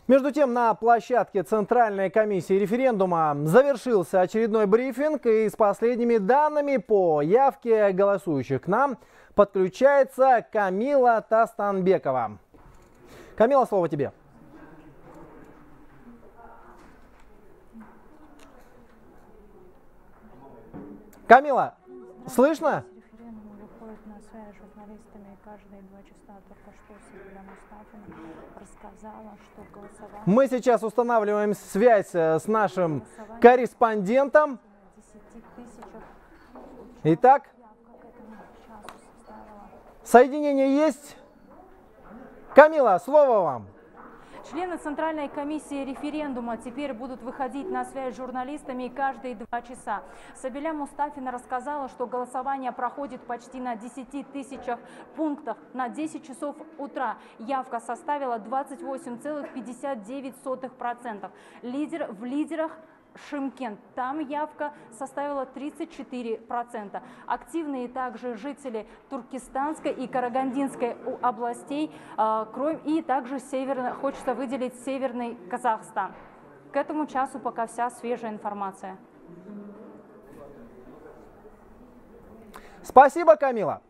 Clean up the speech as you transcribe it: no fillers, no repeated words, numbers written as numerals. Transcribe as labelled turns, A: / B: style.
A: Между тем, на площадке Центральной комиссии референдума завершился очередной брифинг, и с последними данными по явке голосующих к нам подключается Камила Тастанбекова. Камила, слово тебе. Камила, слышно? Мы сейчас устанавливаем связь с нашим корреспондентом. Итак, соединение есть? Камила, слово вам.
B: Члены Центральной комиссии референдума теперь будут выходить на связь с журналистами каждые 2 часа. Сабиля Мустафина рассказала, что голосование проходит почти на 10 тысячах пунктах на 10 часов утра. Явка составила 28,59%. В лидерах Шымкент. Там явка составила 34%. Активные также жители Туркестанской и Карагандинской областей, и также хочется выделить Северный Казахстан. К этому часу пока вся свежая информация.
A: Спасибо, Камила.